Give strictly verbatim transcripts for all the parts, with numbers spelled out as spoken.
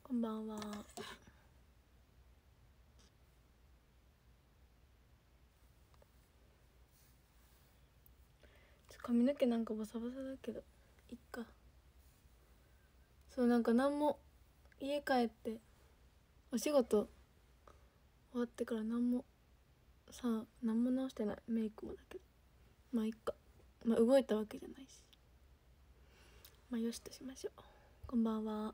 こんばんは。髪の毛なんかボサボサだけどいっか。そうなんか何も家帰ってお仕事終わってから何もさ何も直してない。メイクもだけどまあいっか。まあ動いたわけじゃないしまあよしとしましょう。こんばんは。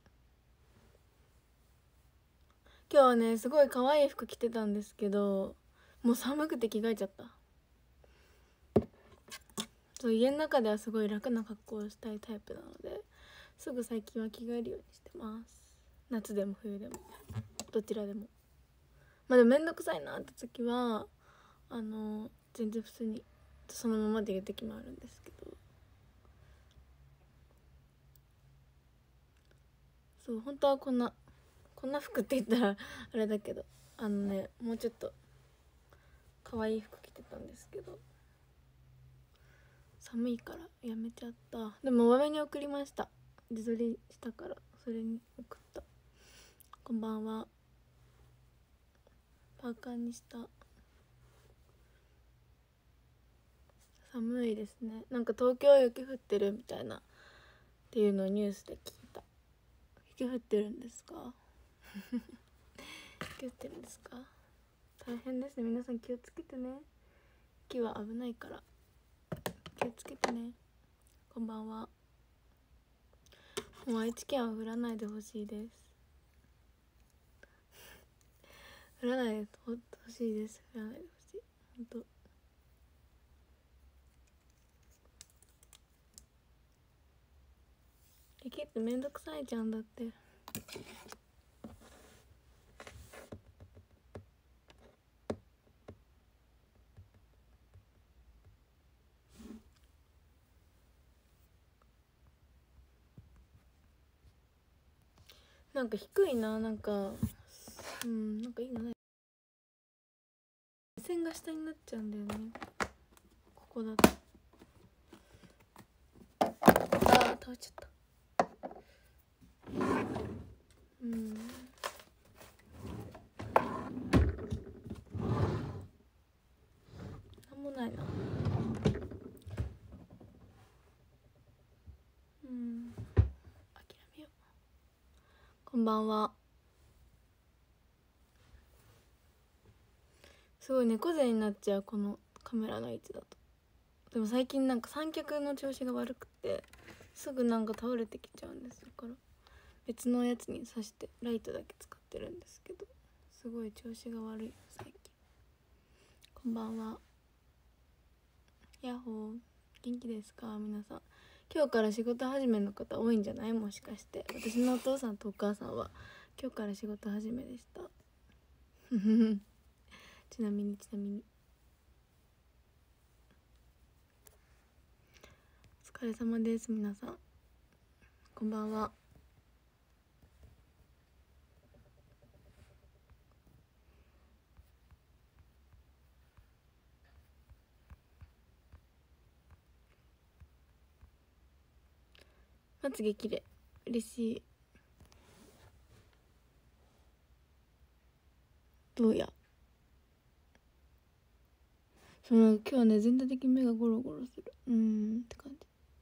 今日はねすごい可愛い服着てたんですけどもう寒くて着替えちゃった。そう家の中ではすごい楽な格好をしたいタイプなのですぐ最近は着替えるようにしてます。夏でも冬でもどちらでも。まあでもめんどくさいなって時はあの全然普通にそのままで言う時もあるんですけど、そう本当はこんなこんな服って言ったらあれだけどあのねもうちょっと可愛い服着てたんですけど寒いからやめちゃった。でも上目に送りました。自撮りしたからそれに送った。こんばんは。パーカーにした。寒いですね。なんか東京雪降ってるみたいなっていうのをニュースで聞いた。雪降ってるんですか雪降ってるんですか。大変ですね。皆さん気をつけてね。雪は危ないから気をつけてね。こんばんは。もう愛知県は降らないでほしいです。降らないでほしいです。降らないでほしい本当。雪ってめんどくさいじゃん。だってなんか低いな。なんかうんなんかいいのない。目線が下になっちゃうんだよねここだと。あー倒れちゃった。うんなんもないな。うん諦めよう。こんばんは。すごい猫背になっちゃうこのカメラの位置だと。でも最近なんか三脚の調子が悪くてすぐなんか倒れてきちゃうんですよ。から別のやつに挿してライトだけ使ってるんですけどすごい調子が悪い最近。こんばんは。ヤッホー元気ですか皆さん。今日から仕事始めの方多いんじゃない。もしかして私のお父さんとお母さんは今日から仕事始めでしたちなみにちなみにお疲れ様です皆さん。こんばんは。まつげきれい嬉しい。どうやその今日はね全体的に目がゴロゴロするうーんって感じ。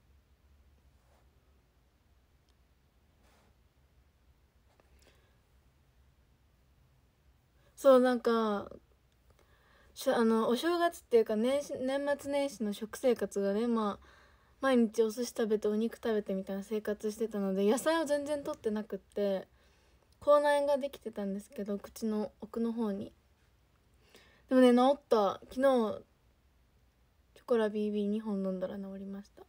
そうなんかしあのお正月っていうか年始年末年始の食生活がねまあ毎日お寿司食べてお肉食べてみたいな生活してたので野菜を全然取ってなくって口内炎ができてたんですけど口の奥の方に。でもね治った。昨日チョコラ ビービーに 本飲んだら治りました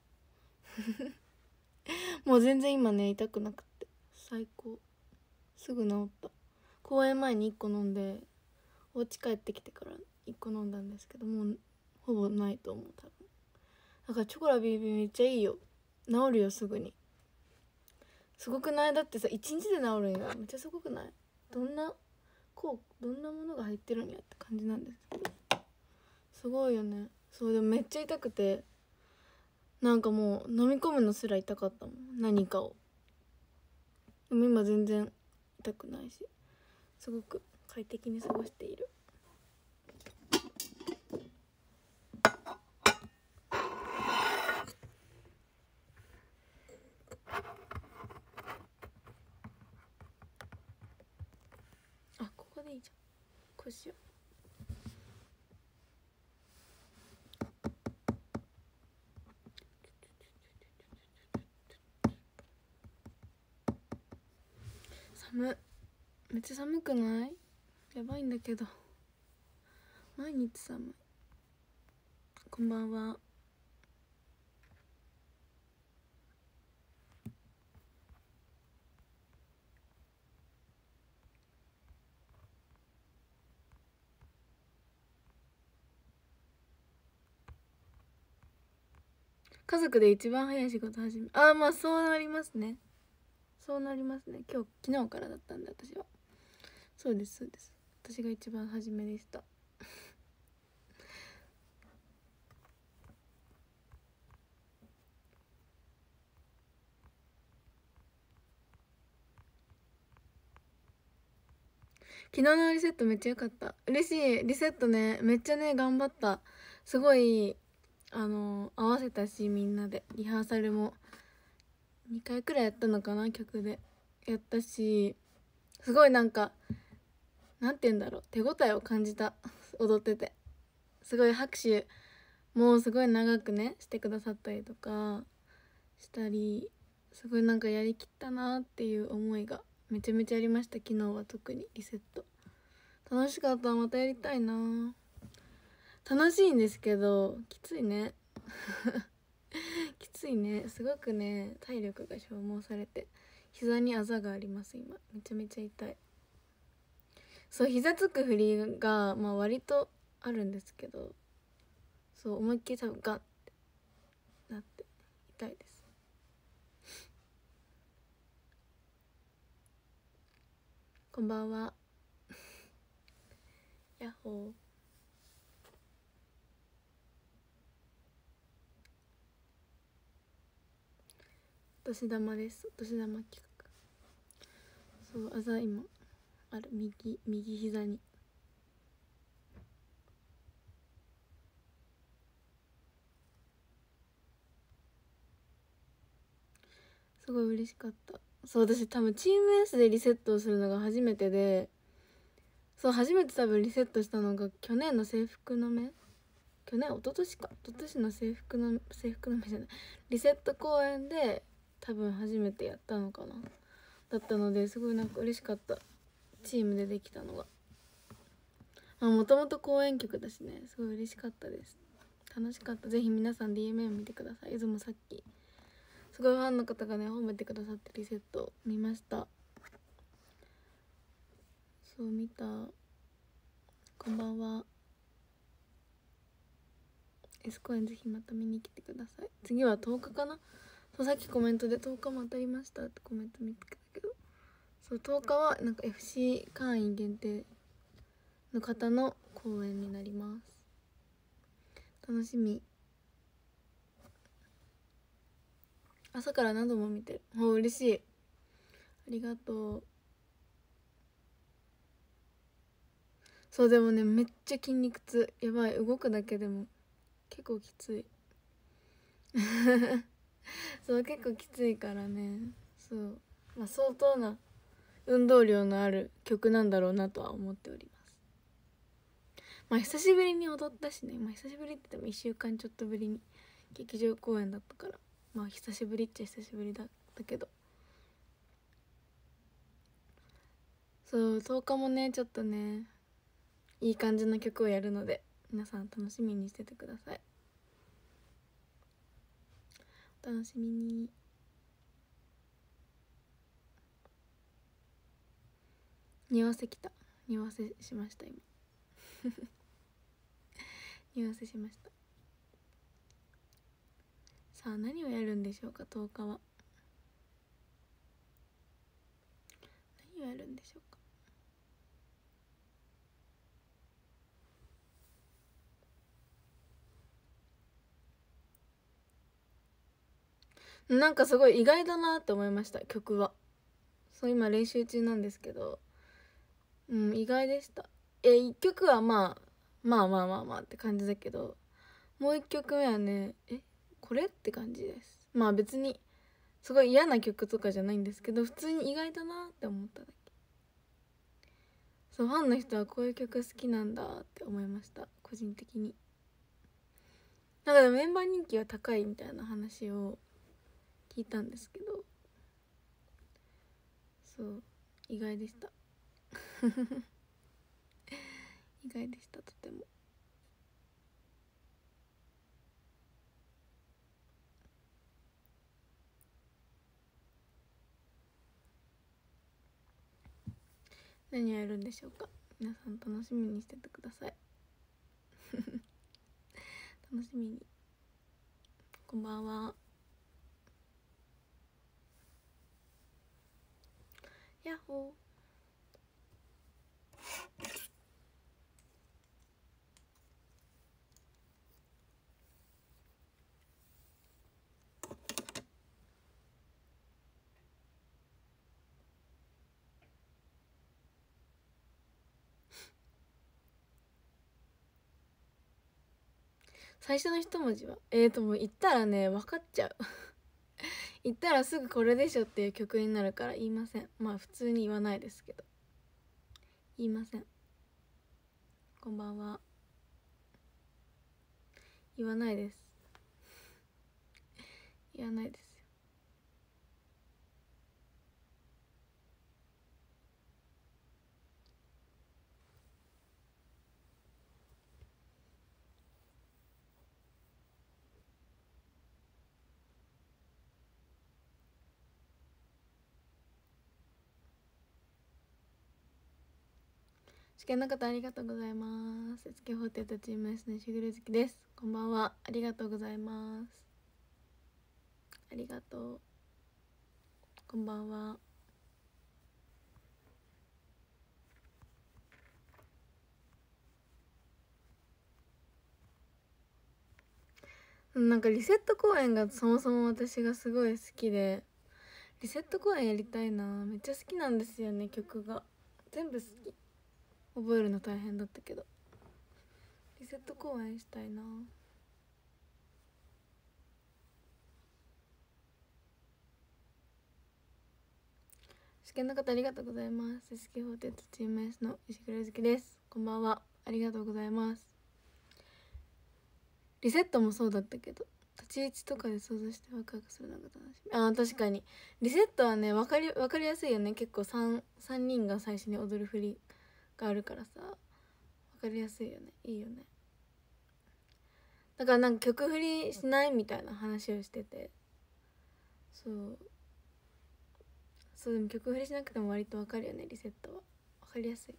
もう全然今ね痛くなくて最高。すぐ治った。公演前にいっこ飲んでお家帰ってきてからいっこ飲んだんですけどもうほぼないと思う多分。だからチョコラ ビービー めっちゃいいよ。治るよすぐに。すごくない。だってさいちにちで治るんや。めっちゃすごくない。どんなこうどんなものが入ってるんやって感じなんですけどすごいよね。そうでもめっちゃ痛くてなんかもう飲み込むのすら痛かったもん何かを。でも今全然痛くないし、すごく快適に過ごしている。あ、ここでいいじゃん。こうしよう。寒い、めっちゃ寒くない？やばいんだけど、毎日寒い。こんばんは。家族で一番早い仕事始め、ああ、まあそうなりますね、そうなりますね。今日昨日からだったんで、私は。そうですそうです、私が一番初めでした。昨日のリセットめっちゃ良かった。嬉しい。リセットね、めっちゃね頑張った。すごいあの合わせたし、みんなでリハーサルもにかいくらいやったのかな、曲でやったし、すごいなんかなんて言うんだろう、手応えを感じた。踊っててすごい拍手もうすごい長くねしてくださったりとかしたり、すごいなんかやりきったなっていう思いがめちゃめちゃありました。昨日は特にリセット楽しかった。またやりたいな。楽しいんですけどきついねきついね、すごくね体力が消耗されて、膝にあざがあります今。めちゃめちゃ痛い。そう、膝つく振りがまあ割とあるんですけど、そう思いっきり多分ガッてなって痛いです。こんばんはやっほー。お年玉です、お年玉企画。そうあざ今ある、右右膝に。すごい嬉しかった。そう、私多分チーム S でリセットをするのが初めてで、そう初めて多分リセットしたのが去年の制服の目、去年一昨年か一昨年の制服の制服の目じゃない、リセット公演で多分初めてやったのかな、だったので、すごいなんか嬉しかった。チームでできたのが、もともと公演曲だしね、すごい嬉しかったです。楽しかった。ぜひ皆さん ディーエムエム 見てください。いつもさっきすごいファンの方がね褒めてくださってリセット見ました。そう見た。こんばんは。 S 公演ぜひまた見に来てください。次はとおかかな。そうさっきコメントでとおかも当たりましたってコメント見てたけど、そうとおかはなんか エフシー 会員限定の方の公演になります。楽しみ。朝から何度も見てる。もう嬉しい、ありがとう。そうでもねめっちゃ筋肉痛やばい、動くだけでも結構きついそう結構きついからね。そう、まあ、相当な運動量のある曲なんだろうなとは思っております。まあ久しぶりに踊ったしね、まあ久しぶりって言ってもいっしゅうかんちょっとぶりに劇場公演だったから、まあ久しぶりっちゃ久しぶりだったけど、そうとおかもねちょっとねいい感じの曲をやるので皆さん楽しみにしててください。お楽しみに。匂わせきた、匂わせしました今匂わせしました。さあ何をやるんでしょうか。とおかは何をやるんでしょうか。なんかすごい意外だなって思いました、曲は。 そう今練習中なんですけど、うん意外でした。えいっきょくはまあまあまあまあまあって感じだけど、もういっきょくめはねえこれって感じです。まあ別にすごい嫌な曲とかじゃないんですけど、普通に意外だなって思っただけ。そうファンの人はこういう曲好きなんだって思いました、個人的に。なんかでもメンバー人気は高いみたいな話を聞いたんですけど、そう意外でした意外でした、とても。何をやるんでしょうか、皆さん楽しみにしててください楽しみに。こんばんは。やっほー。最初の一文字はえーともう言ったらね分かっちゃう言ったらすぐこれでしょっていう曲になるから言いません。まあ普通に言わないですけど言いません。こんばんは。言わないです。言わないですよ。試験の方ありがとうございます。エスケーフォーティーエイトチーム S のしぐるずきです。こんばんは。ありがとうございます。ありがとう。こんばんは。なんかリセット公演がそもそも私がすごい好きで、リセット公演やりたいな。めっちゃ好きなんですよね、曲が全部好き。覚えるの大変だったけどリセット公演したいな。試験の方ありがとうございます。エスケーフォーティーエイトチーム S の石黒月です。こんばんは。ありがとうございます。リセットもそうだったけど立ち位置とかで想像してワクワクするのが楽しみ。あー確かにリセットはね分かり分かりやすいよね。結構 3, 三人が最初に踊る振りがあるからさ分かりやすいよね。いいよね。だからなんか曲振りしないみたいな話をしてて、そうそうでも曲振りしなくても割と分かるよね、リセットは分かりやすい。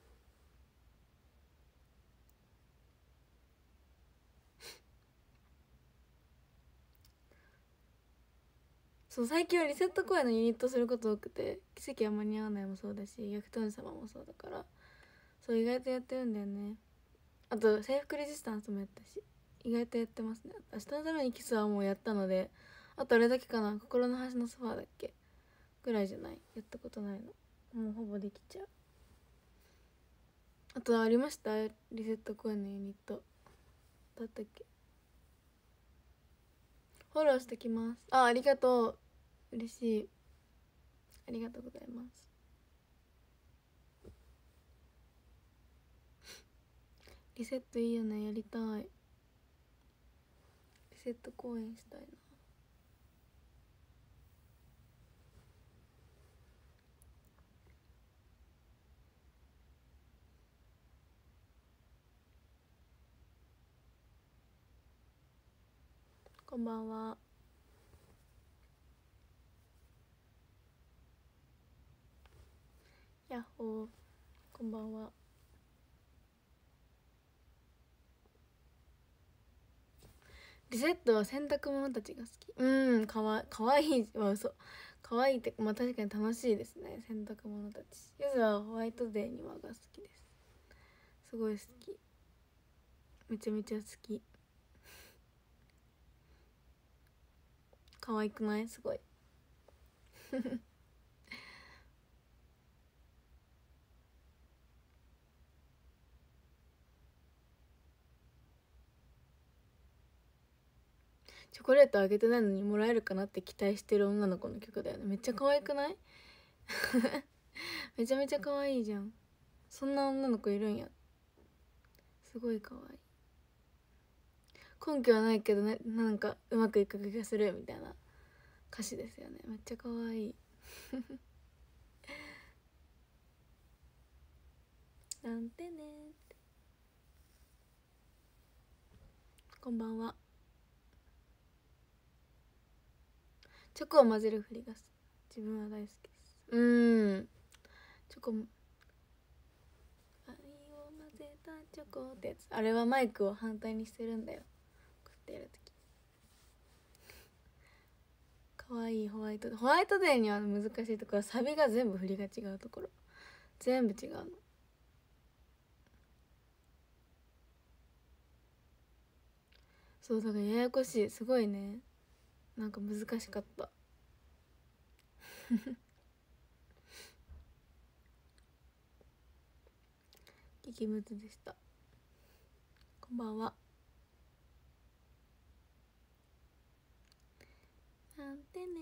そう最近はリセット公演のユニットすること多くて、奇跡は間に合わないもそうだし、逆トーン様もそうだから、そう意外とやってるんだよね。あと制服レジスタンスもやったし、意外とやってますね。明日のためにキスはもうやったので、あとあれだけかな、心の端のソファーだっけぐらいじゃない、やったことないの。もうほぼできちゃう。あとありました、リセット公演のユニットだったっけ。フォローしてきます。あ、ありがとう、嬉しい、ありがとうございます。リセットいいよね、やりたい。リセット公演したいな。こんばんは。やっほー。こんばんは。リセットは洗濯物たちが好き。うん、かわかわいいは嘘。かわいいって、まあ確かに楽しいですね、洗濯物たち。ゆずはホワイトデーにはが好きです。すごい好き、めちゃめちゃ好き。可愛くない？すごいチョコレートあげてないのにもらえるかなって期待してる女の子の曲だよね。めっちゃ可愛くない？めちゃめちゃ可愛いじゃん。そんな女の子いるんや。すごい可愛い。根拠はないけどね、なんかうまくいく気がするみたいな歌詞ですよね。めっちゃ可愛い。なんてねーって。こんばんは。チョコを混ぜるふりが自分は大好きです。うーん、チョコ愛を混ぜたチョコってやつ、あれはマイクを反対にしてるんだよ、こうやってやるとき。かわいい。ホワイトホワイトデーには難しいところはサビが全部振りが違うところ、全部違うの。そうだからややこしい。すごいね、なんか難しかった。激ムズでした。こんばんは。なんてね。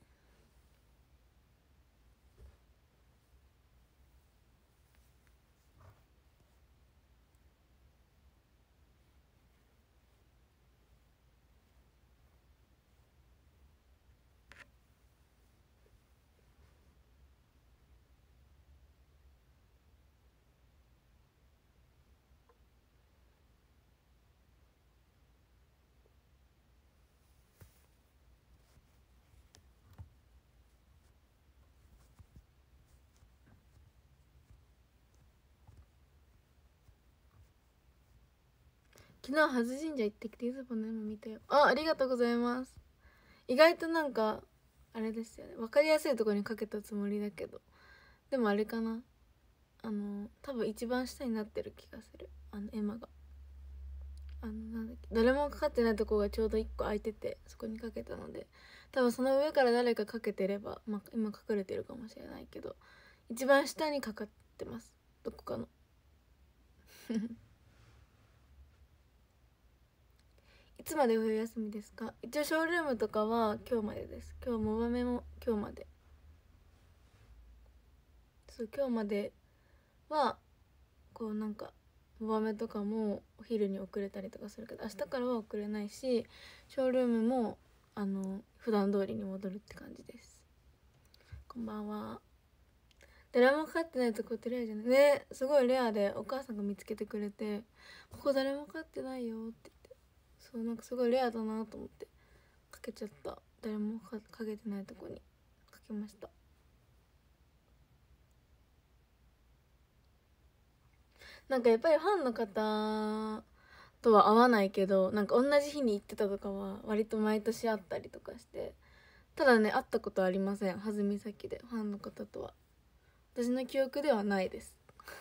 昨日初神社行ってきて、ゆずぽんの絵も見たよ。あ、ありがとうございます。意外となんかあれですよね、分かりやすいところにかけたつもりだけど、でもあれかな、あの多分一番下になってる気がする、あのエマが。あのなんだっけ、誰もかかってないとこがちょうどいっこ空いてて、そこにかけたので、多分その上から誰かかけてれば、まあ、今隠れてるかもしれないけど、一番下にかかってます、どこかの。いつまで冬休みですか？一応ショールームとかは今日までです。今日モバメも今日まで。そう、今日まではこうなんかモバメとかもお昼に遅れたりとかするけど、明日からは遅れないし、ショールームもあの普段通りに戻るって感じです。こんばんは。誰もかかってないとこってレアじゃないね。すごいレアで、お母さんが見つけてくれて、ここ誰もかかってないよって言って、そう、なんかすごいレアだなと思ってかけちゃった。誰もかかけてないとこにかけました。なんかやっぱりファンの方とは会わないけど、なんか同じ日に行ってたとかは割と毎年あったりとかして、ただね、会ったことありません、弾み先でファンの方とは。私の記憶ではないです。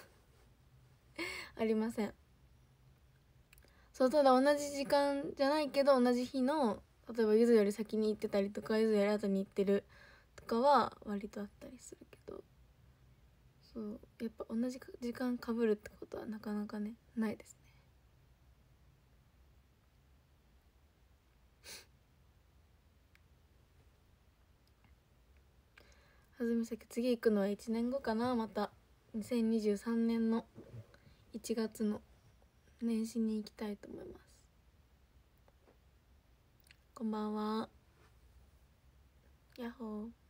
ありません。そう、ただ同じ時間じゃないけど同じ日の、例えばゆずより先に行ってたりとか、ゆずより後に行ってるとかは割とあったりするけど、そうやっぱ同じ時間かぶるってことはなかなかね、ないですね。はずみ先次行くのはいちねんごかな。またにせんにじゅうさんねんのいちがつの年始に行きたいと思います。こんばんは。やっほー。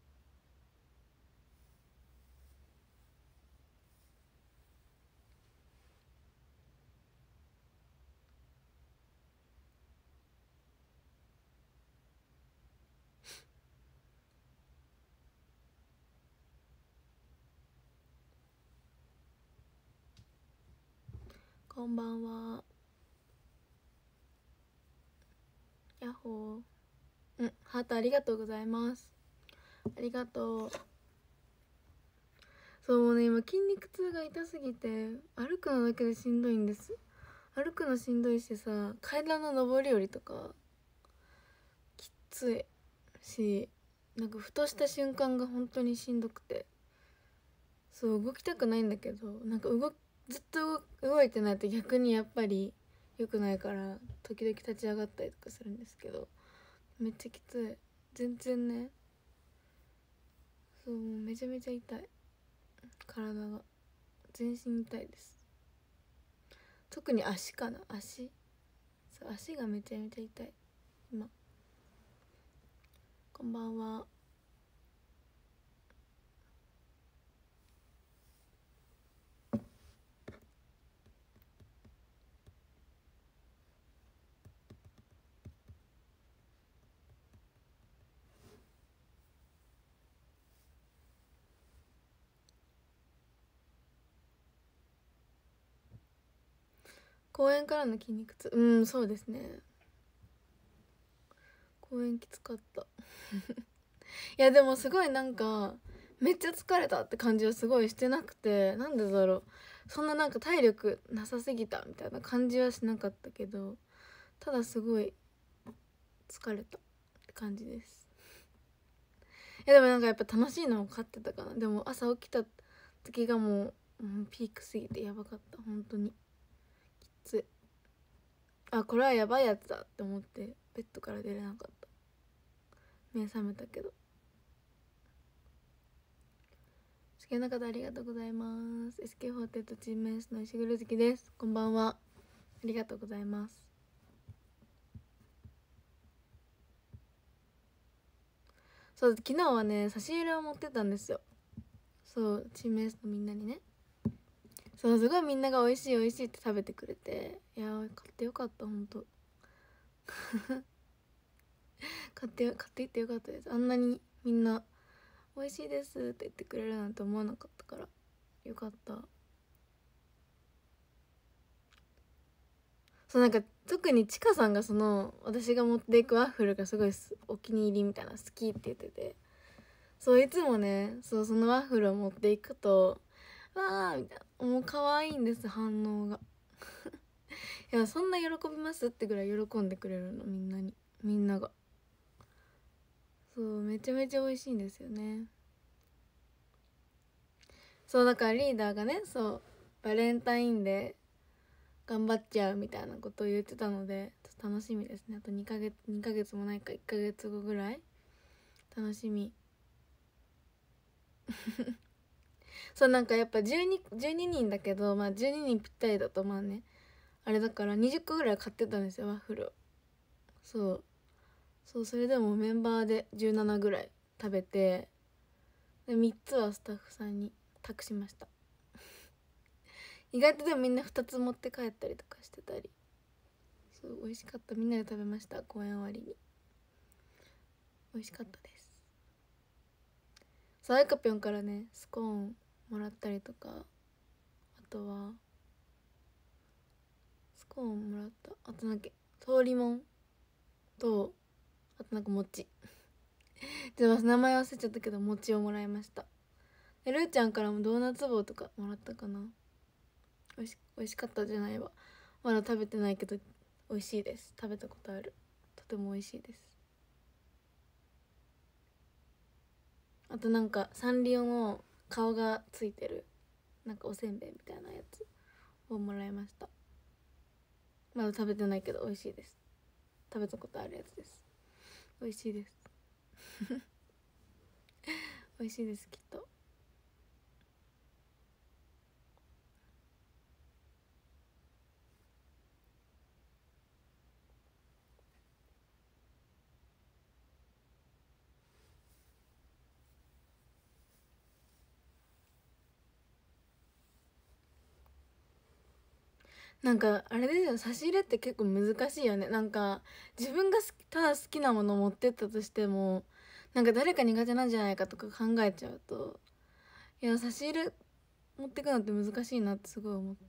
こんばんは。やっほー。うん、ハートありがとうございます。ありがとう。そうね、今筋肉痛が痛すぎて歩くのだけでしんどいんです。歩くのしんどいしさ、階段の上り下りとかきついし、なんかふとした瞬間が本当にしんどくて、そう動きたくないんだけど、なんか動ずっと動いてないと逆にやっぱり良くないから時々立ち上がったりとかするんですけど、めっちゃきつい。全然ね、そう、めちゃめちゃ痛い。体が全身痛いです。特に足かな、足。そう、足がめちゃめちゃ痛い今。こんばんは。公園からの筋肉痛、うん、そうですね。公園きつかったいやでもすごいなんかめっちゃ疲れたって感じはすごいしてなくて、なんでだろう、そんななんか体力なさすぎたみたいな感じはしなかったけど、ただすごい疲れたって感じです。いやでもなんかやっぱ楽しいの分かってたかな。でも朝起きた時がもう、うん、ピークすぎてやばかった。本当にきつい。あ、これはやばいやつだって思ってベッドから出れなかった。目覚めたけど。好きな方ありがとうございます。 エスケーフォーティー チームエースの石黒月です。こんばんは。ありがとうございます。そう、昨日はね差し入れを持ってたんですよ。そう、チームエースのみんなにね。そう、すごいみんなが美味しい美味しいって食べてくれて、いやー買ってよかった。ほんと買って買っていってよかったです。あんなにみんな美味しいですって言ってくれるなんて思わなかったからよかった。そう、なんか特にちかさんがその私が持っていくワッフルがすごいお気に入りみたいな、好きって言ってて、そういつもね、そう、そのワッフルを持っていくとわーみたいな、もう可愛いんです、反応がいや、そんな喜びますってぐらい喜んでくれるの、みんなに、みんなが。そう、めちゃめちゃ美味しいんですよね。そう、だからリーダーがね、そうバレンタインで頑張っちゃうみたいなことを言ってたので、ちょっと楽しみですね。あとにかげつにかげつもないかいっかげつごぐらい、楽しみそう、なんかやっぱじゅうに、じゅうににんだけど、まあじゅうににんぴったりだとまあねあれだからにじゅっこぐらい買ってたんですよ、ワッフルを。そうそう、それでもメンバーでじゅうななぐらい食べて、でみっつはスタッフさんに託しました意外とでもみんなふたつ持って帰ったりとかしてたり。そう、美味しかった。みんなで食べました、公演終わりに。美味しかったです。そう、あいかぴょんからねスコーンもらったりとか、あとはスコーンもらった、あとなんか通りもんと、あとなんか餅でも名前忘れちゃったけど餅をもらいました。でるーちゃんからもドーナツ棒とかもらったかな。おいしおいしかったじゃないわ、まだ食べてないけど美味しいです。食べたことある。とても美味しいです。あとなんかサンリオの顔がついてるなんかおせんべいみたいなやつをもらいました。まだ食べてないけど美味しいです。食べたことあるやつです。美味しいです美味しいですきっと。なんかあれですよ、差し入れって結構難しいよね。なんか自分が好きただ好きなもの持ってったとしても、なんか誰か苦手なんじゃないかとか考えちゃうと、いや差し入れ持ってくのって難しいなってすごい思って、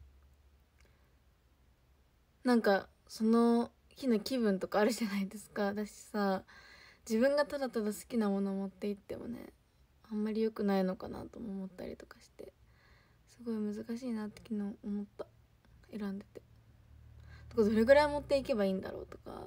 なんかその日の気分とかあるじゃないですか。私さ、自分がただただ好きなものを持って行ってもね、あんまり良くないのかなとも思ったりとかして、すごい難しいなって昨日思った。選んでて、とかどれぐらい持っていけばいいんだろうとか。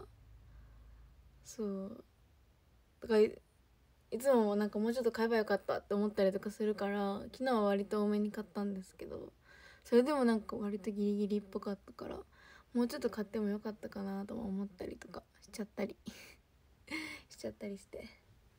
そうだからいつもなんかもうちょっと買えばよかったって思ったりとかするから、昨日は割と多めに買ったんですけど、それでもなんか割とギリギリっぽかったから、 もうちょっと買ってもよかったかなとも思ったりとかしちゃったりしちゃったりして、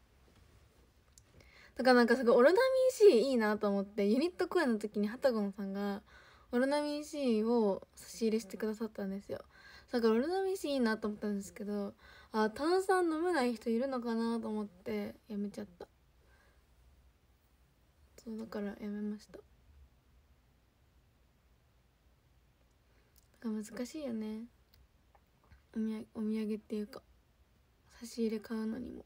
だからなんかすごいオロナミン C いいなと思って、ユニット公演の時にハタゴンさんがオロナミン C を差し入れしてくださったんですよ。だからオロナミン C いいなと思ったんですけど、あ、炭酸飲めない人いるのかなと思ってやめちゃった。そうだからやめました。だから難しいよね、お土産、お土産っていうか差し入れ買うのにも。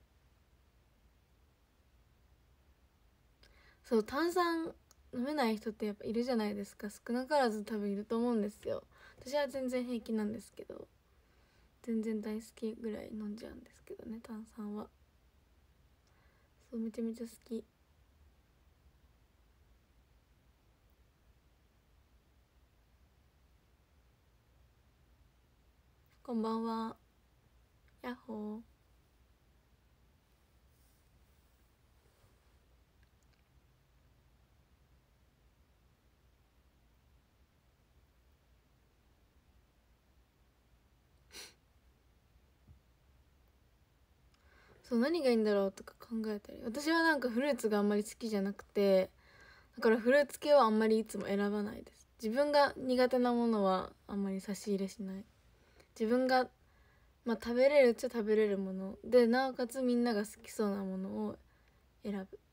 そう、炭酸飲めない人ってやっぱいるじゃないですか。少なからず多分いると思うんですよ。私は全然平気なんですけど、全然大好きぐらい飲んじゃうんですけどね、炭酸は。そう、めちゃめちゃ好き。こんばんは。やっほー。そう、何がいいんだろうとか考えたり、私はなんかフルーツがあんまり好きじゃなくて、だからフルーツ系はあんまりいつも選ばないです。自分が苦手なものはあんまり差し入れしない。自分がまあ食べれるっちゃ食べれるもので、なおかつみんなが好きそうなものを選ぶ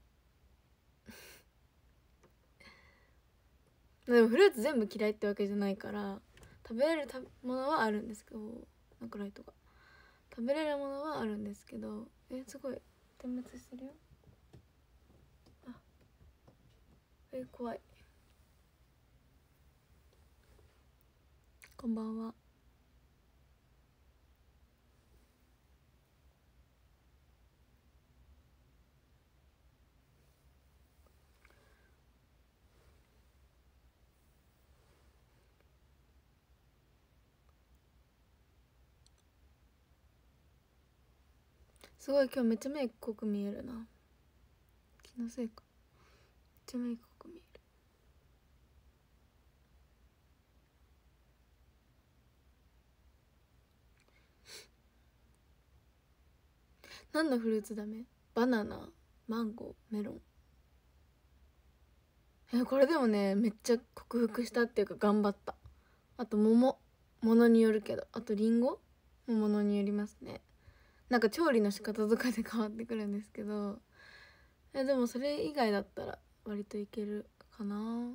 でもフルーツ全部嫌いってわけじゃないから、食べれるものはあるんですけど、なんかライトが食べれるものはあるんですけど、え、すごい点滅してるよ。あ、え、怖い。こんばんは。すごい今日めっちゃメイク濃く見えるな。気のせいか。めっちゃメイク濃く見える。何のフルーツダメ？バナナ、マンゴー、メロン。え、これでもね、めっちゃ克服したっていうか頑張った。あと桃、ものによるけど、あとリンゴもものによりますね。なんか調理の仕方とかで変わってくるんですけど、え、でもそれ以外だったら割といけるかな。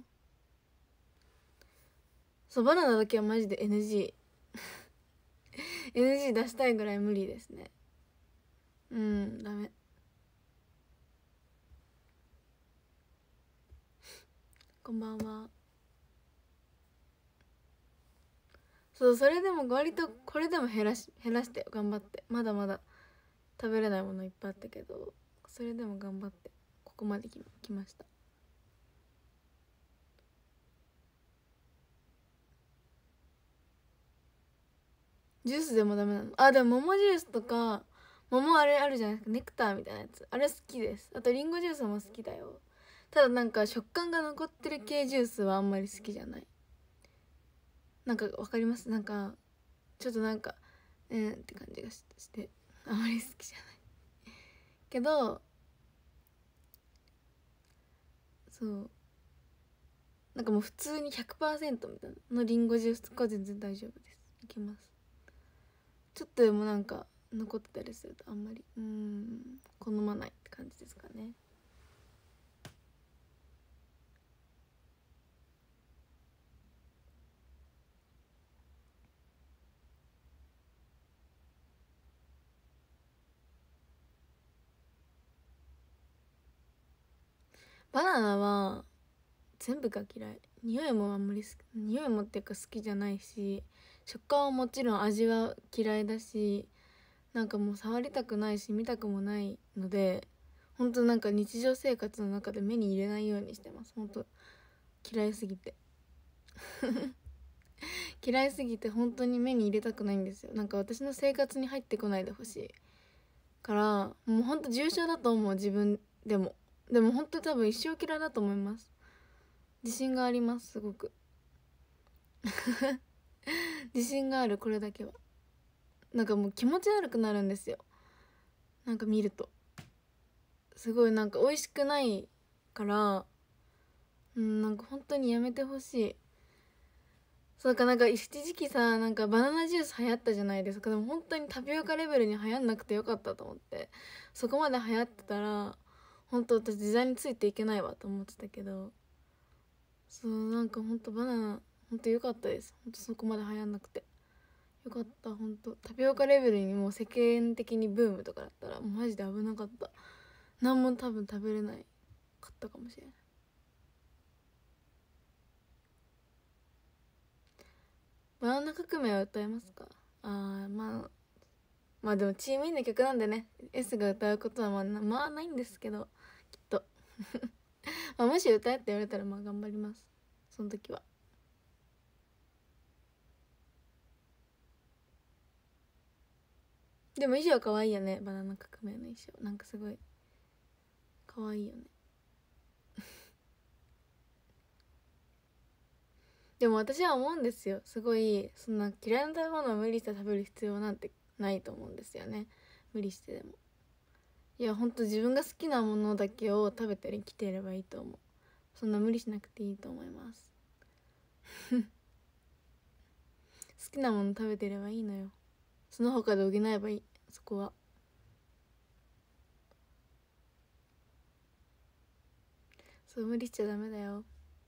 そう、バナナだけはマジで エヌジー エヌジー 出したいぐらい無理ですね。うん、ダメ。こんばんは。そう、それでも割とこれでも減らし減らして頑張って、まだまだ食べれないものいっぱいあったけど、それでも頑張ってここまでき来ました。ジュースでもダメなの？あ、でも桃ジュースとか、桃あれあるじゃないですか、ネクターみたいなやつ、あれ好きです。あとリンゴジュースも好きだよ。ただなんか食感が残ってる系ジュースはあんまり好きじゃない。なんかわかります？なんかちょっとなんかうんって感じがしてあまり好きじゃないけど、そうなんかもう普通に ひゃくパーセント みたいなのリンゴジュースとか全然大丈夫です。いけます。ちょっとでもなんか残ってたりするとあんまりうーん好まないって感じですかね。バナナは全部が嫌い。匂いもあんまり好き、匂いもっていうか好きじゃないし、食感はもちろん味は嫌いだし、なんかもう触りたくないし見たくもないので、本当なんか日常生活の中で目に入れないようにしてます。本当嫌いすぎて嫌いすぎて本当に目に入れたくないんですよ。なんか私の生活に入ってこないでほしいから、もう本当重症だと思う自分でも。でも本当多分一生嫌いだと思います。自信があります、すごく自信がある。これだけはなんかもう気持ち悪くなるんですよ。なんか見るとすごいなんか美味しくないから、うん、なんか本当にやめてほしい。そうか、なんか一時期さ、なんかバナナジュース流行ったじゃないですか。でも本当にタピオカレベルに流行んなくてよかったと思って、そこまで流行ってたら本当私時代についていけないわと思ってたけど、そうなんか本当バナナ本当良かったです。本当そこまで流行んなくてよかった。本当タピオカレベルにもう世間的にブームとかだったらもうマジで危なかった。何も多分食べれないかったかもしれない。バナナ革命は歌えますか？あー、まあまあでもチームインの曲なんでね S が歌うことはまあな、まあ、ないんですけど、きっとまあもし歌えって言われたらまあ頑張ります、その時は。でも衣装可愛いよね、バナナ革命の衣装。なんかすごい可愛いよねでも私は思うんですよ、すごいそんな嫌いな食べ物を無理して食べる必要なんてないと思うんですよね。無理してでも、いやほんと自分が好きなものだけを食べて生きてればいいと思う。そんな無理しなくていいと思います好きなもの食べてればいいのよ。その他で補えばいい、そこは。そう無理しちゃダメだよ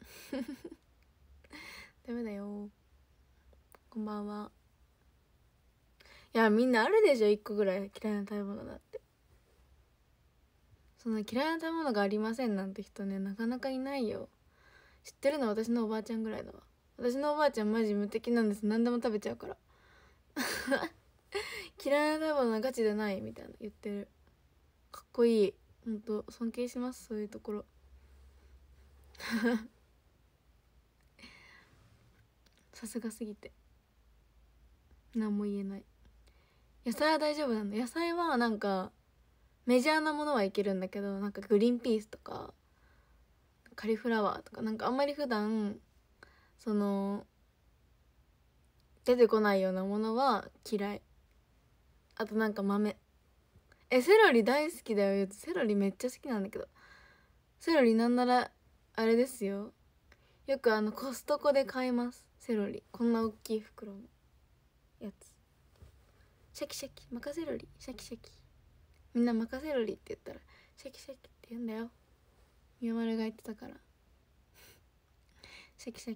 ダメだよ。こんばんは。いやみんなあるでしょ、いっこぐらい嫌いな食べ物だって。そんな嫌いな食べ物がありませんなんて人ね、なかなかいないよ。知ってるの私のおばあちゃんぐらいだわ。私のおばあちゃんマジ無敵なんです。何でも食べちゃうから嫌いな食べ物ガチでないみたいな言ってる。かっこいい。ほんと尊敬します、そういうところさすがすぎて何も言えない。野菜は大丈夫なの。野菜はなんかメジャーなものはいけるんだけど、なんかグリーンピースとかカリフラワーとかなんかあんまり普段その出てこないようなものは嫌い。あとなんか豆、えセロリ大好きだよ。セロリめっちゃ好きなんだけど、セロリなんならあれですよ、よくあのコストコで買います。セロリこんな大きい袋のやつ、シャキシャキマカセロリシャキシャキ、みんなマカセロリって言ったらシャキシャキって言うんだよ。みまるが言ってたからシャキシャキ。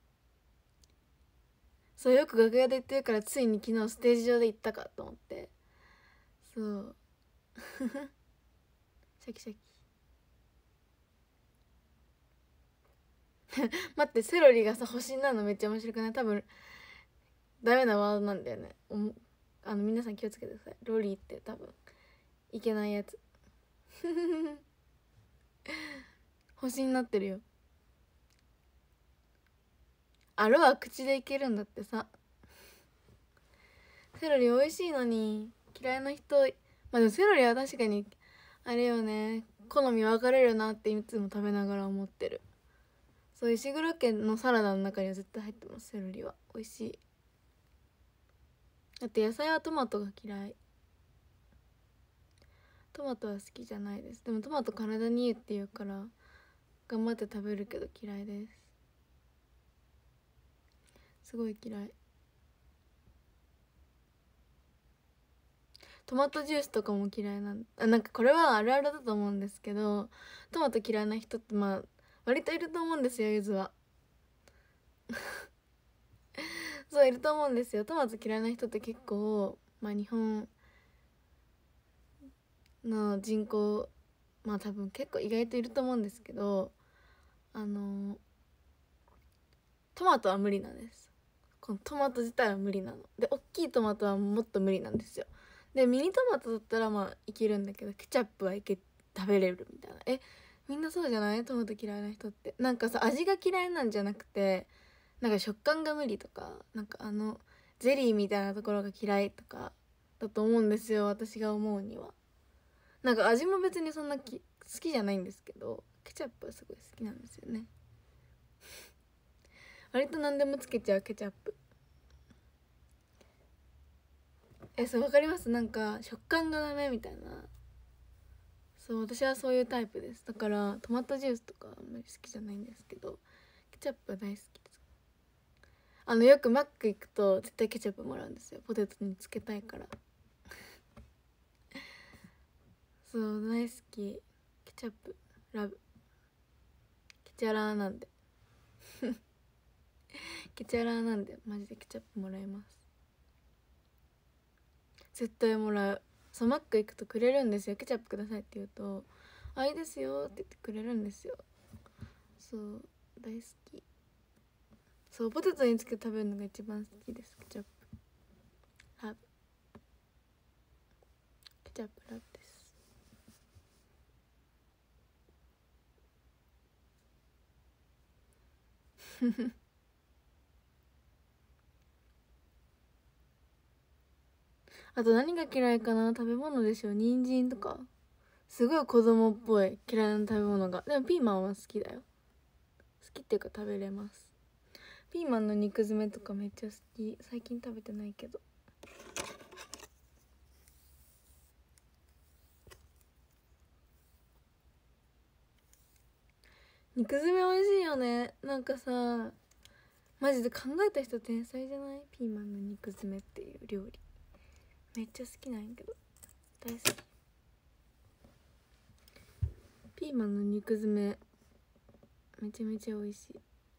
そうよく楽屋で言ってるから、ついに昨日ステージ上で言ったかと思って。そうシャキシャキ待って、セロリがさ星になるのめっちゃ面白くない？多分ダメなワードなんだよね。おもあの皆さん気をつけてください。ロリーって多分いけないやつ星になってるよ。あるは口でいけるんだってさ。セロリ美味しいのに嫌いな人、まあでもセロリは確かにあれよね、好み分かれるなっていつも食べながら思ってる。そう石黒家のサラダの中には絶対入ってます、セロリは。美味しい。だって野菜はトマトが嫌い。トマトは好きじゃないです。でもトマト体にいいって言うから頑張って食べるけど嫌いです。すごい嫌い。トマトジュースとかも嫌いなんあ、なんかこれはあるあるだと思うんですけど、トマト嫌いな人ってまあ割といると思うんですよ、ゆずはそういると思うんですよ。トマト嫌いな人って結構まあ日本の人口まあ多分結構意外といると思うんですけど、あのトマトは無理なんです。このトマト自体は無理なので、大きいトマトはもっと無理なんですよ。でミニトマトだったらまあいけるんだけど、ケチャップはいけ食べれるみたいな。えみんなそうじゃない？トマト嫌いな人って。なんかさ味が嫌いなんじゃなくて、なんか食感が無理とか、なんかあのゼリーみたいなところが嫌いとかだと思うんですよ、私が思うには。なんか味も別にそんなき好きじゃないんですけど、ケチャップはすごい好きなんですよね割と何でもつけちゃうケチャップ。 えそうわかります。なんか食感がダメみたいな。そう私はそういうタイプです。だからトマトジュースとかあんまり好きじゃないんですけど、ケチャップは大好きです。あのよくマック行くと絶対ケチャップもらうんですよ、ポテトにつけたいからそう大好き。ケチャップラブ。ケチャラーなんでケチャラーなんでマジでケチャップもらいます。絶対もらう。そうマック行くとくれるんですよ。ケチャップくださいって言うと「あいいですよ」って言ってくれるんですよ。そう大好き。そうポテトにつけて食べるのが一番好きです。ケチャップラブ。ケチャップラブです。あと何が嫌いかな。食べ物でしょ。人参とかすごい子供っぽい嫌いな食べ物が。でもピーマンは好きだよ。好きっていうか食べれます。ピーマンの肉詰めとかめっちゃ好き。最近食べてないけど。肉詰め美味しいよね。なんかさマジで考えた人天才じゃない？ピーマンの肉詰めっていう料理めっちゃ好きなんやけど。大好き。ピーマンの肉詰めめちゃめちゃ美味しい。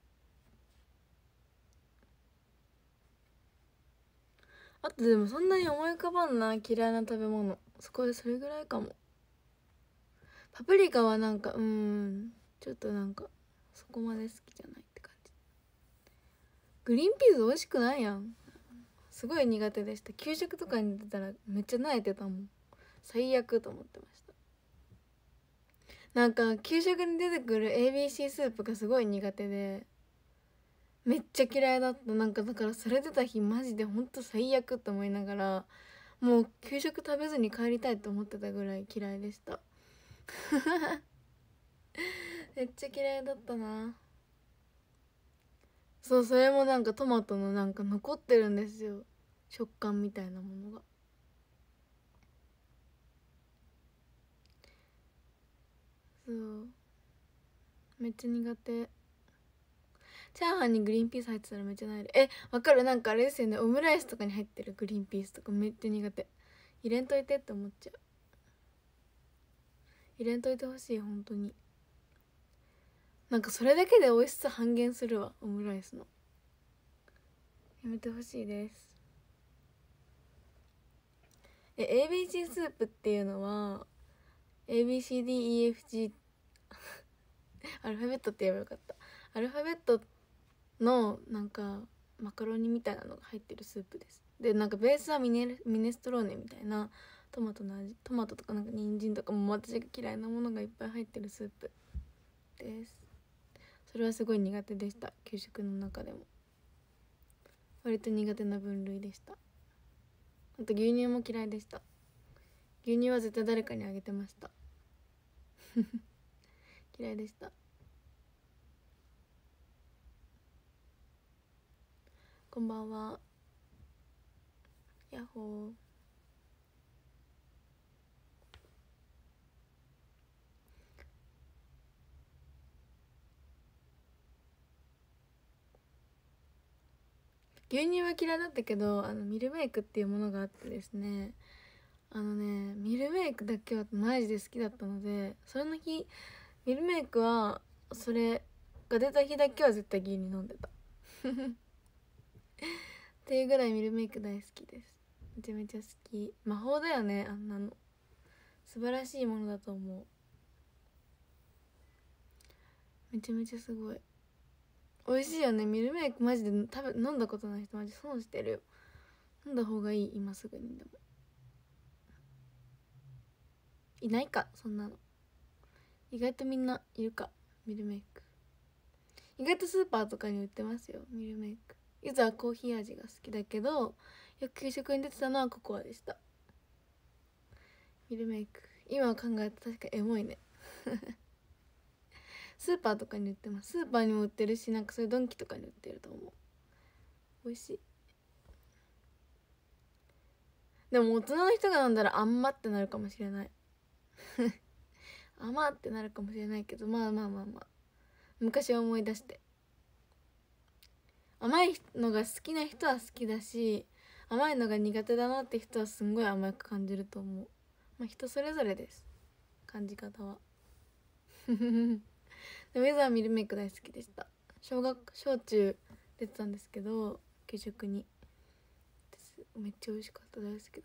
あとでもそんなに思い浮かばんな、嫌いな食べ物。そこでそれぐらいかも。パプリカはなんかうーんちょっとなんかそこまで好きじゃないって感じ。グリーンピース美味しくないやん。すごい苦手でした。給食とかに出たらめっちゃ萎えてたもん。最悪と思ってました。なんか給食に出てくる エービーシー スープがすごい苦手でめっちゃ嫌いだった。なんかだからそれ出た日マジでほんと最悪と思いながらもう給食食べずに帰りたいと思ってたぐらい嫌いでしためっちゃ嫌いだったな。そうそれもなんかトマトのなんか残ってるんですよ、食感みたいなものが。そうめっちゃ苦手。チャーハンにグリーンピース入ってたらめっちゃなえる。えわかる。なんかあれですよね、オムライスとかに入ってるグリーンピースとかめっちゃ苦手。入れんといてって思っちゃう。入れんといてほしい本当に。なんかそれだけで美味しさ半減するわ、オムライスの。やめてほしいです。え エービーシー スープっていうのは エービーシーディーイーエフジー アルファベットって言えばよかった。アルファベットのなんかマカロニみたいなのが入ってるスープです。でなんかベースはミネミネストローネみたいなトマトの味、トマトとかなんか人参とかも私が嫌いなものがいっぱい入ってるスープです。それはすごい苦手でした。給食の中でも割と苦手な分類でした。あと牛乳も嫌いでした。牛乳は絶対誰かにあげてました嫌いでした。こんばんは。ヤッホー。牛乳は嫌いだったけどあのミルメイクっていうものがあってですね、あのねミルメイクだけはマジで好きだったので、それの日ミルメイクはそれが出た日だけは絶対牛乳飲んでたっていうぐらいミルメイク大好きです。めちゃめちゃ好き。魔法だよねあんなの。素晴らしいものだと思う。めちゃめちゃすごい美味しいよね。ミルメイクマジで食べ飲んだことない人マジ損してるよ。飲んだ方がいい今すぐにでも。いないかそんなの。意外とみんないるか。ミルメイク意外とスーパーとかに売ってますよミルメイク。いざコーヒー味が好きだけどよく給食に出てたのはココアでした。ミルメイク今考えたら確かエモいねスーパーとかに売ってます。スーパーにも売ってるしなんかそういうドンキとかに売ってると思う。美味しい。 でも大人の人が飲んだらあんまってなるかもしれないあんまってなるかもしれないけど、まあまあまあまあ昔を思い出して、甘いのが好きな人は好きだし、甘いのが苦手だなって人はすんごい甘く感じると思う。まあ人それぞれです、感じ方はでもウェザーミルメイク大好きでした。小学小中出てたんですけど、給食にめっちゃ美味しかった、大好きだった。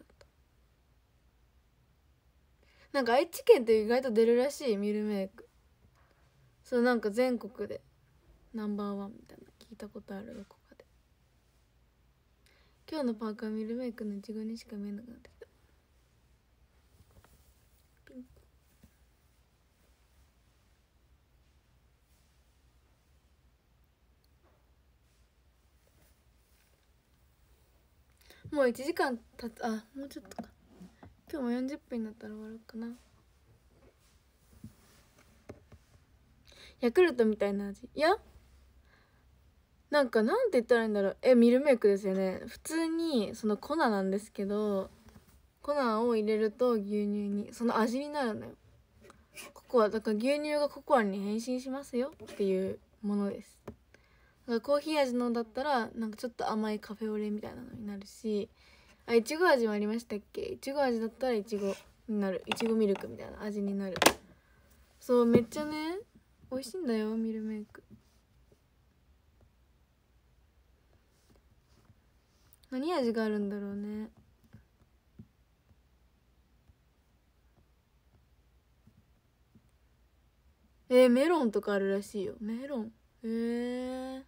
なんか愛知県って意外と出るらしい、ミルメイク。そう、なんか全国でナンバーワンみたいな聞いたことある、どこかで。今日のパーカーミルメイクのイチゴにしか見えなくなってきた。ピンもういちじかんたつ、あ、もうちょっとか。今日もよんじゅっぷんになったら終わるかな。ヤクルトみたいな味。いや、なんかなんて言ったらいいんだろう。え、ミルメイクですよね。普通にその粉なんですけど、粉を入れると牛乳にその味になるのよ。ココアだから、牛乳がココアに変身しますよっていうものです。だからコーヒー味のだったらなんかちょっと甘いカフェオレみたいなのになるし、あ、いちご味もありましたっけ。いちご味だったらいちごになる、いちごミルクみたいな味になる。そう、めっちゃね美味しいんだよ、ミルメイク。何味があるんだろうね。えー、メロンとかあるらしいよ。メロン、へえー、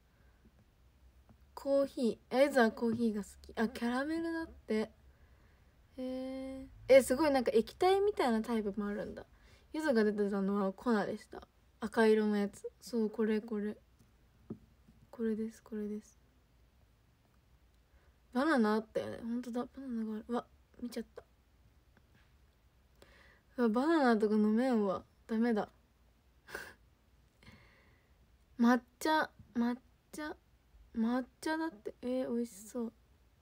コーヒー、エザーコーヒーが好き。あ、キャラメルだって。へえー、え、すごいなんか液体みたいなタイプもあるんだ。ゆずが出てたのは粉でした。赤色のやつ。そう、これこれこれです、これです。バナナあったよね、ほんとだ、バナナがある。うわ、見ちゃった。うわ、バナナとか飲めんわ、ダメだ抹茶、抹茶、抹茶だって。えー、美味しそう。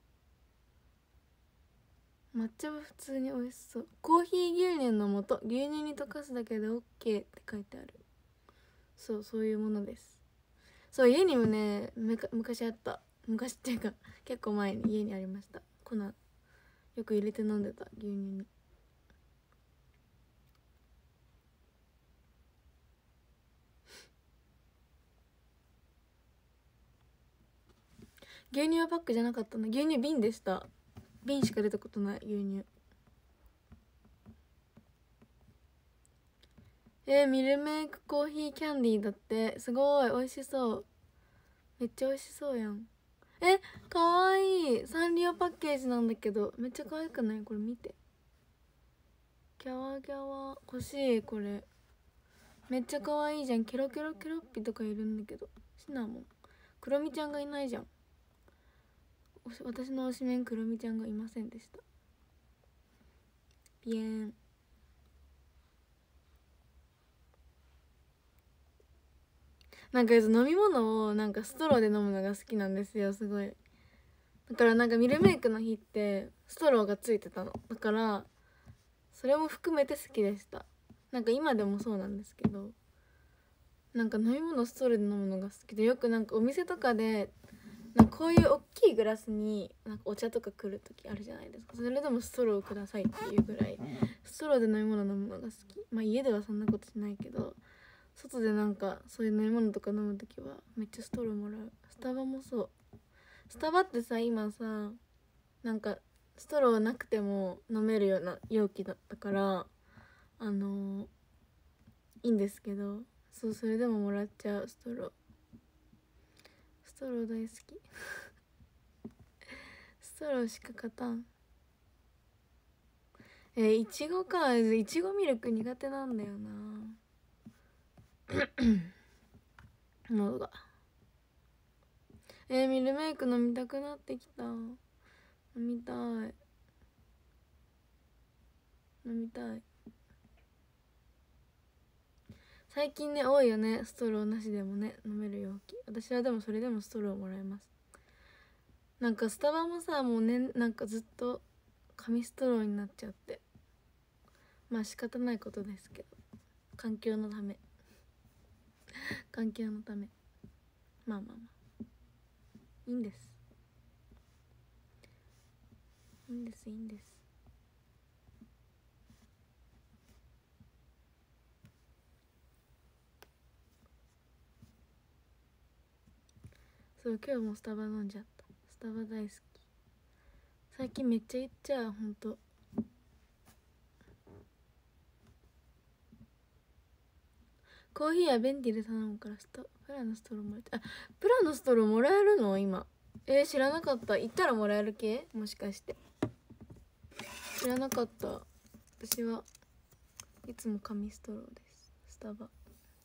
抹茶は普通に美味しそう。コーヒー牛乳の素、牛乳に溶かすだけで OK って書いてある。そう、そういうものです。そう、家にもね、むか昔あった。昔っていうか結構前に家にありました。粉よく入れて飲んでた、牛乳に。牛乳はパックじゃなかったの。牛乳瓶でした。瓶しか出たことない、牛乳。えー、ミルメイクコーヒーキャンディーだって。すごい美味しそう。めっちゃ美味しそうやん。え、かわいい。サンリオパッケージなんだけどめっちゃ可愛くない？これ見て。キャワキャワ欲しい。これめっちゃ可愛いじゃん。ケロケロケロッピとかいるんだけど、シナモン、クロミちゃんがいないじゃん。私の推しメンクロミちゃんがいませんでした。ピエン。なんか飲み物をなんかストローで飲むのが好きなんですよ、すごい。だからなんかミルメイクの日ってストローがついてたの。だからそれも含めて好きでした。なんか今でもそうなんですけど、なんか飲み物ストローで飲むのが好きで、よくなんかお店とかでなんかこういう大きいグラスになんかお茶とか来る時あるじゃないですか。それでもストローくださいっていうぐらいストローで飲み物飲むのが好き。まあ家ではそんなことしないけど、外でなんかそういう飲み物とか飲む時はめっちゃストローもらう。スタバもそう。スタバってさ、今さなんかストローなくても飲めるような容器だったから、あのー、いいんですけど、そう、それでももらっちゃう。ストローストロー大好きストローしか勝たん。えー、いちごか。いちごミルク苦手なんだよな喉が。えー、ミルメイク飲みたくなってきた。飲みたい飲みたい。最近ね多いよね、ストローなしでもね飲める容器。私はでもそれでもストローもらえます。なんかスタバもさ、もうね、なんかずっと紙ストローになっちゃって、まあ仕方ないことですけど、環境のため環境のためまあまあまあいいんです、いいんですいいんです。そう、今日もスタバ飲んじゃった。スタバ大好き。最近めっちゃ行っちゃう、ほんと。コーヒーやベンティで頼むからスタプラのストローもらえて、あ、プラのストローもらえるの今。えー、知らなかった。行ったらもらえる系、もしかして。知らなかった。私はいつも紙ストローです。スタバ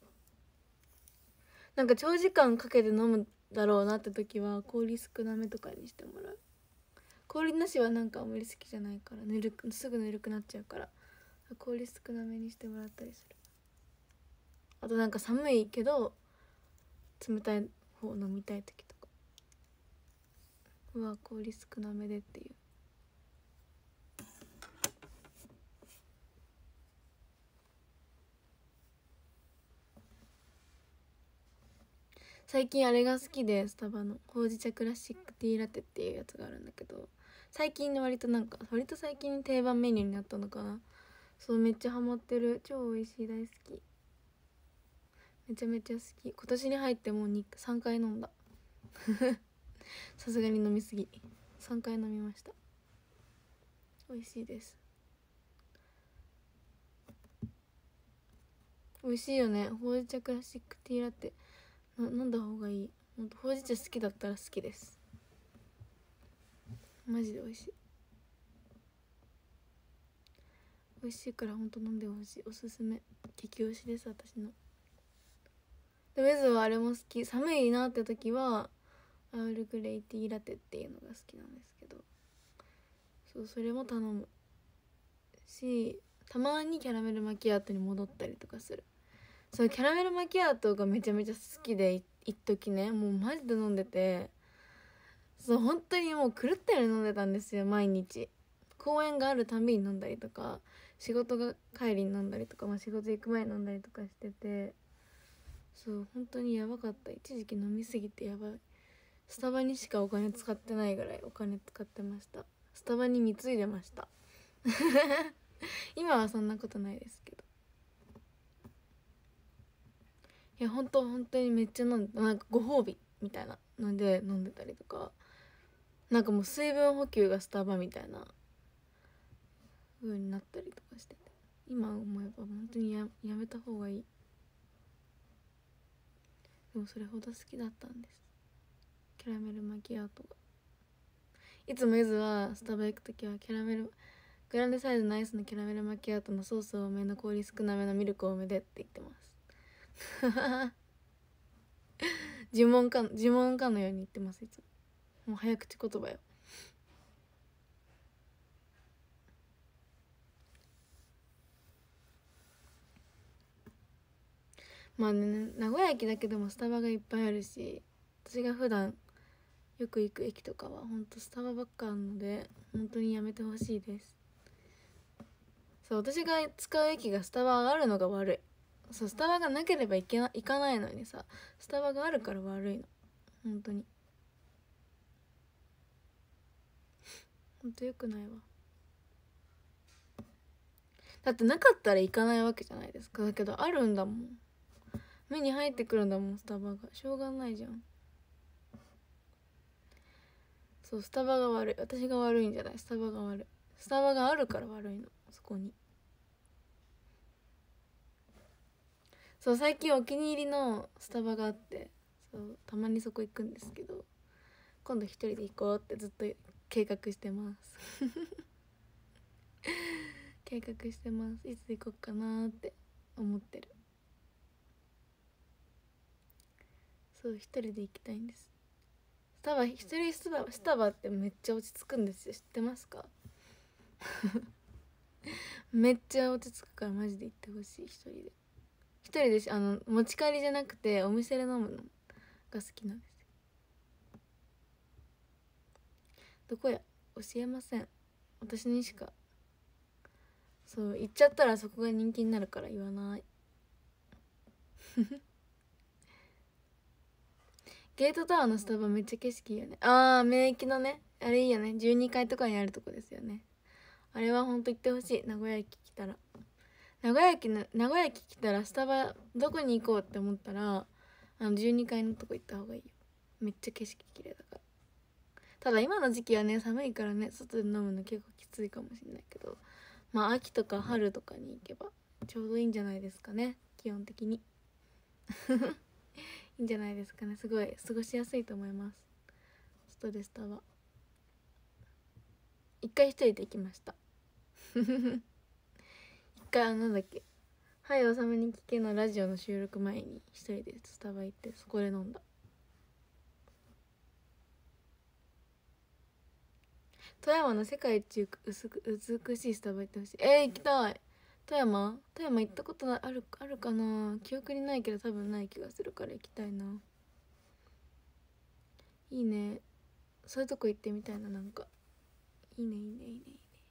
なんか長時間かけて飲むだろうなって時は氷少なめとかにしてもらう。氷なしはなんかあんまり好きじゃないから、ぬるくすぐぬるくなっちゃうから、氷少なめにしてもらったりする。あとなんか寒いけど冷たい方飲みたい時とかは氷少なめでっていう。最近あれが好きで、スタバのほうじ茶クラシックティーラテっていうやつがあるんだけど、最近の割となんか割と最近定番メニューになったのかな。そう、めっちゃハマってる。超美味しい、大好き、めちゃめちゃ好き。今年に入ってもうさんかい飲んださすがに飲みすぎ、さんかい飲みました。美味しいです。美味しいよね、ほうじ茶クラシックティーラテ。な飲んだ方がいい。ほんとほうじ茶好きだったら好きです。マジで美味しい。美味しいからほんと飲んでほしい。おすすめ、激推しです私の。でウェズはあれも好き。寒いなって時はアールグレイティーラテっていうのが好きなんですけど、そう、それも頼むし、たまにキャラメルマキアートに戻ったりとかする。そう、キャラメルマキアートがめちゃめちゃ好きで、一時ね、もうマジで飲んでて、そう、本当にもう狂ったように飲んでたんですよ、毎日。公演があるたびに飲んだりとか、仕事が帰りに飲んだりとか、まあ、仕事行く前に飲んだりとかしてて、そう本当にやばかった。一時期飲みすぎてやばい。スタバにしかお金使ってないぐらいお金使ってました。スタバに貢いでました今はそんなことないですけど、いや本当本当にめっちゃ飲んで、なんかご褒美みたいなので飲んでたりとか、なんかもう水分補給がスタバみたいな風になったりとかしてて、今思えば本当に や, やめた方がいい。でもそれほど好きだったんです、キャラメルマキアートが。いつもゆずはスタバ行く時はキャラメルグランデサイズのアイスのキャラメルマキアートのソース多めの氷少なめのミルク多めでって言ってます呪文か呪文かのように言ってます。いつももう早口言葉よ。まあね、名古屋駅だけでもスタバがいっぱいあるし、私が普段よく行く駅とかはほんとスタバばっかあるので、本当にやめてほしいです。そう、私が使う駅がスタバがあるのが悪い。そう、スタバがなければいけな行かないのにさ、スタバがあるから悪いの。本当に本当よくないわ。だってなかったら行かないわけじゃないですか。だけどあるんだもん、目に入ってくるんだもんスタバが。しょうがないじゃん。そう、スタバが悪い。私が悪いんじゃない、スタバが悪い。スタバがあるから悪いの、そこに。そう、最近お気に入りのスタバがあって、そうたまにそこ行くんですけど、今度一人で行こうってずっと計画してます計画してます。いつ行こっかなって思ってる。そう、一人で行きたいんです。スタバ、一人スタバ、スタバってめっちゃ落ち着くんですよ。知ってますかめっちゃ落ち着くからマジで行ってほしい。一人で一人でし、あの持ち帰りじゃなくてお店で飲むのが好きなんですよ。どこや教えません。 私にしか、そう言っちゃったらそこが人気になるから言わないゲートタワーのスタバめっちゃ景色いいよね。ああ、免疫のね、あれいいよね。じゅうにかいとかにあるとこですよね。あれはほんと行ってほしい。名古屋駅来たら、名古屋駅の名古屋駅来たらスタバどこに行こうって思ったら、あのじゅうにかいのとこ行った方がいいよ。めっちゃ景色綺麗だから。ただ今の時期はね寒いからね、外で飲むの結構きついかもしれないけど、まあ秋とか春とかに行けばちょうどいいんじゃないですかね、基本的にいいんじゃないですかね。すごい過ごしやすいと思います。ストレスタは一回一人で行きました一回、あなんだっけ、はいおさむに聞けのラジオの収録前に一人でスタバ行って、そこで飲んだ。富山の世界一薄く美しいスタバ行ってほしい。えー、行きたい。富山富山行ったことない、あるあるかな、記憶にないけど多分ない気がするから行きたいな。いいね、そういうとこ行ってみたいな。なんかいいねいいねいいねいいね。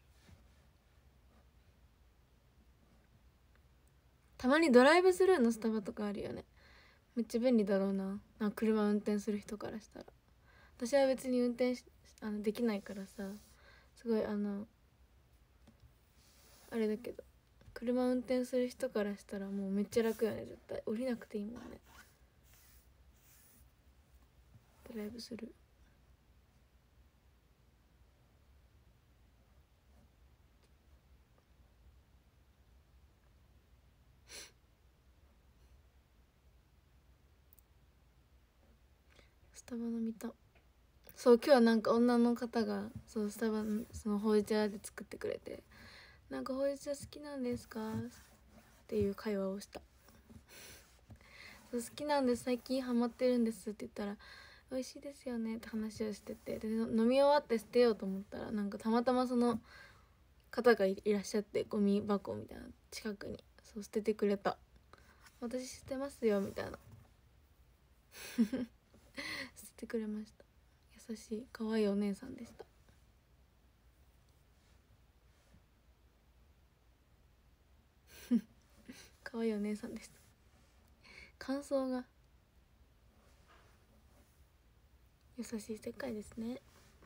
たまにドライブスルーのスタバとかあるよね。めっちゃ便利だろうな。あ、車運転する人からしたら。私は別に運転しあのできないからさ、すごいあのあれだけど、車運転する人からしたらもうめっちゃ楽よね。絶対降りなくていいもんね。ドライブする。スタバの見た。そう今日はなんか女の方がそうスタバのそのほうじ茶で作ってくれて、なんかほうじ茶好きなんですかっていう会話をした。そう好きなんです、最近ハマってるんですって言ったら、美味しいですよねって話をしてて、で飲み終わって捨てようと思ったら、なんかたまたまその方がいらっしゃって、ゴミ箱みたいな近くに、そう捨ててくれた。私捨てますよみたいな捨ててくれました。優しい可愛いお姉さんでした。可愛いお姉さんでした。感想が優しい世界ですね。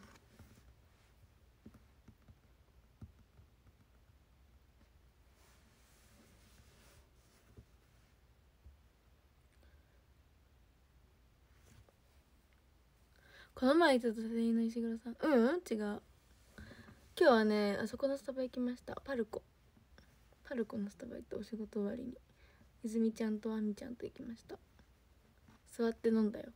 この前言ってた店員の石黒さん、うん、うん、違う。今日はねあそこのスタバ行きました。パルコパルコのスタバ行って、お仕事終わりに泉ちゃんとあみちゃんと行きました。座って飲んだよ。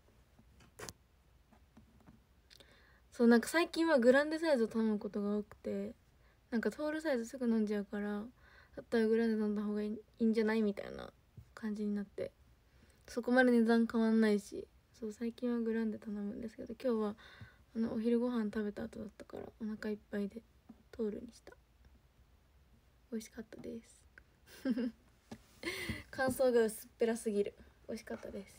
そうなんか最近はグランデサイズを頼むことが多くて、なんかトールサイズすぐ飲んじゃうから、だったらグランデ飲んだ方がいい、いいんじゃないみたいな感じになって、そこまで値段変わんないし、そう最近はグランデ頼むんですけど、今日はあのお昼ご飯食べた後だったからお腹いっぱいでトールにした。美味しかったです感想が薄っぺらすぎる。美味しかったです。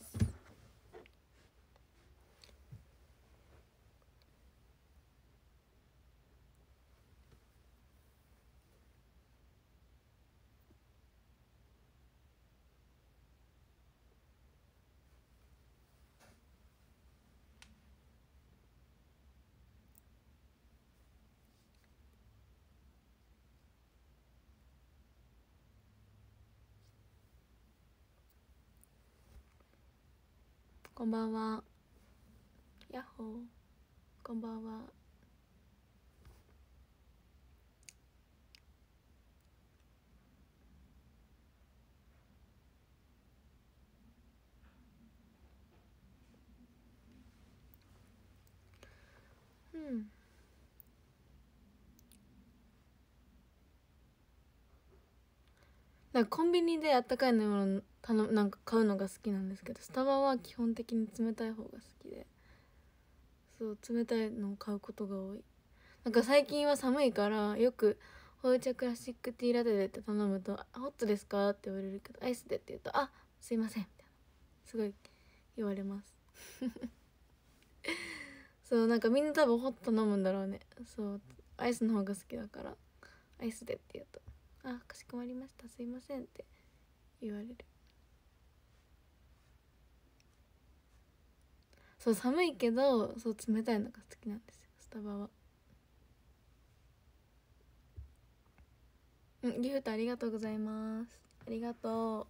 こんばんは。やっほー。こんばんは。うん。なんかコンビニであったかい飲み物頼むなんか買うのが好きなんですけど、スタバは基本的に冷たい方が好きで、そう冷たいのを買うことが多い。なんか最近は寒いからよく「ほうじ茶クラシックティーラテで」って頼むと「ホットですか?」って言われるけど「アイスで」って言うと「あすいません」みたいな、すごい言われますそうなんかみんな多分ホット飲むんだろうね。そうアイスの方が好きだからアイスでって言うと「あ、かしこまりました、すいません」って言われる。そう、寒いけどそう冷たいのが好きなんですよ、スタバは。うん、ギフトありがとうございます。ありがと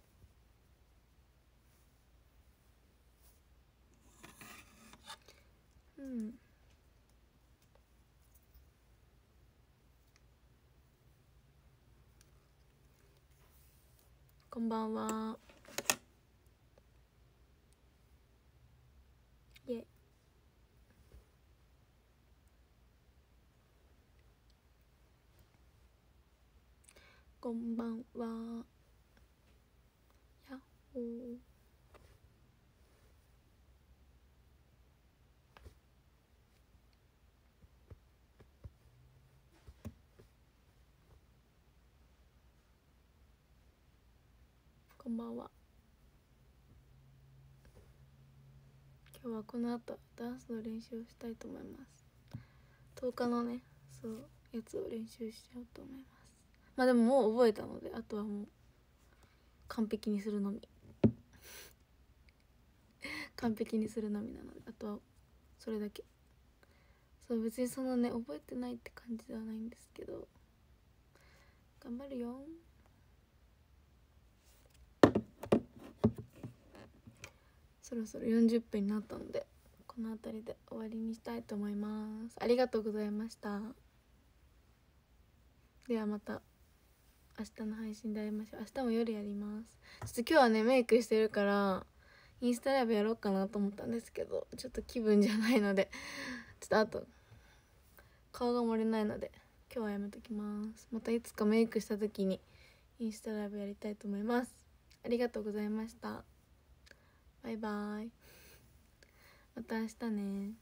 う。うん、こんばんは。イエ、こんばんは。やっほー。こんばんは。今日はこの後ダンスの練習をしたいと思います。とおかのね、そうやつを練習しちゃおうと思います。まあでももう覚えたので、あとはもう完璧にするのみ完璧にするのみなので、あとはそれだけ。そう別にそのね覚えてないって感じではないんですけど、頑張るよ。そろそろよんじゅっぷんになったので、この辺りで終わりにしたいと思います。ありがとうございました。ではまた明日の配信で会いましょう。明日も夜やります。ちょっと今日はねメイクしてるからインスタライブやろうかなと思ったんですけど、ちょっと気分じゃないのでちょっとあと顔が盛れないので今日はやめときます。またいつかメイクした時にインスタライブやりたいと思います。ありがとうございました。バイバイ。また明日ね。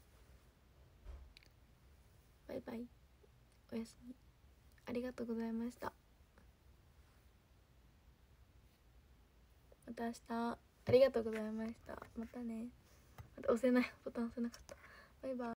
バイバイ。おやすみ。ありがとうございました。また明日。ありがとうございました。またね。また押せないボタン押せなかった。バイバイ。